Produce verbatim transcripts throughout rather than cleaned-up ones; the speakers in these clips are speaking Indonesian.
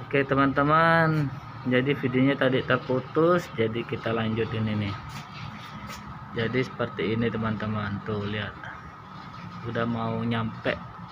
Oke teman-teman, jadi videonya tadi terputus, jadi kita lanjutin ini. Jadi seperti ini teman-teman, tuh lihat, udah mau nyampe.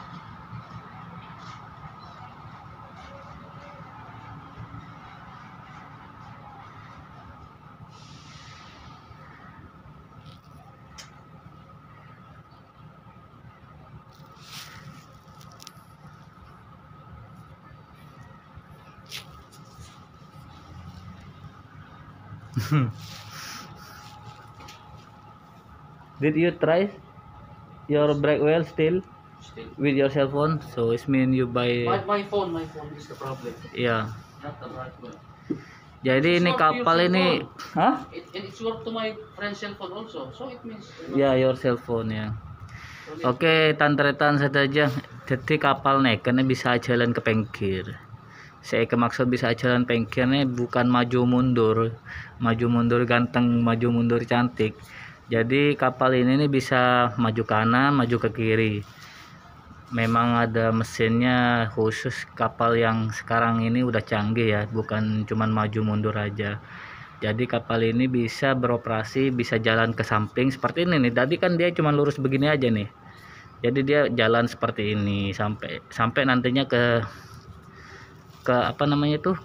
Did you try your brake wheel still? Still. With your cell phone? So it mean you buy. My, my phone, my phone is the problem. Yeah. Not the right one. Jadi It's ini work to kapal your ini, cell phone. hah? It, and it's work to my friend's cell phone also. So it means. Ya, your cell phone ya. Oke, tantretan saja. Jadi kapal nih, karena bisa jalan ke pinggir. Saya kemaksud bisa jalan pinggirnya bukan maju mundur, maju mundur ganteng, maju mundur cantik. Jadi kapal ini nih bisa maju kanan, maju ke kiri. Memang ada mesinnya khusus, kapal yang sekarang ini udah canggih ya, bukan cuman maju mundur aja. Jadi kapal ini bisa beroperasi, bisa jalan ke samping seperti ini nih. Tadi kan dia cuma lurus begini aja nih. Jadi dia jalan seperti ini sampai sampai nantinya ke ke apa namanya itu,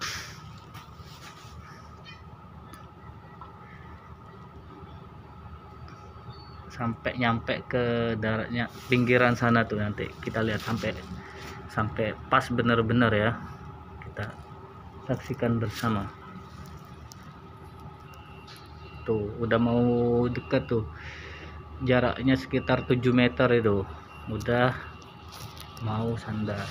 sampai nyampe ke daratnya pinggiran sana tuh. Nanti kita lihat sampai sampai pas bener-bener ya, kita saksikan bersama. Tuh udah mau dekat tuh, jaraknya sekitar tujuh meter itu, udah mau sandar.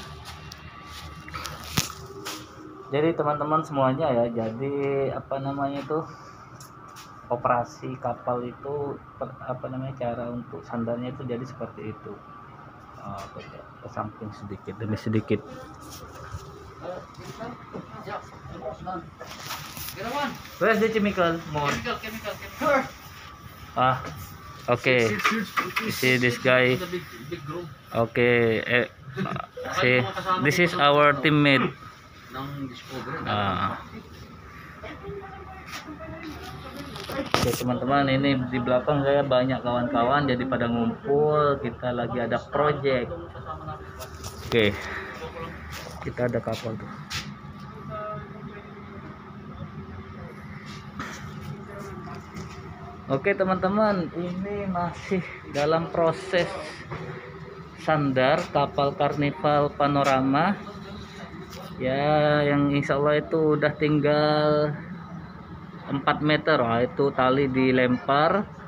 Jadi teman-teman semuanya ya, jadi apa namanya itu, operasi kapal itu per, apa namanya cara untuk sandarnya itu jadi seperti itu. Oh, ke, ke samping sedikit demi sedikit. Where's the chemical more? Chemical, chemical, chemical. Ah, okay. You see this guy. Okay, eh, see, this is our teammate. Ah. Oke teman-teman, ini di belakang saya banyak kawan-kawan, jadi pada ngumpul, kita lagi ada project. Oke, kita ada kapal tuh. Oke teman-teman, ini masih dalam proses sandar kapal Carnival Panorama ya, yang insya Allah itu udah tinggal empat meter. Nah, itu tali dilempar,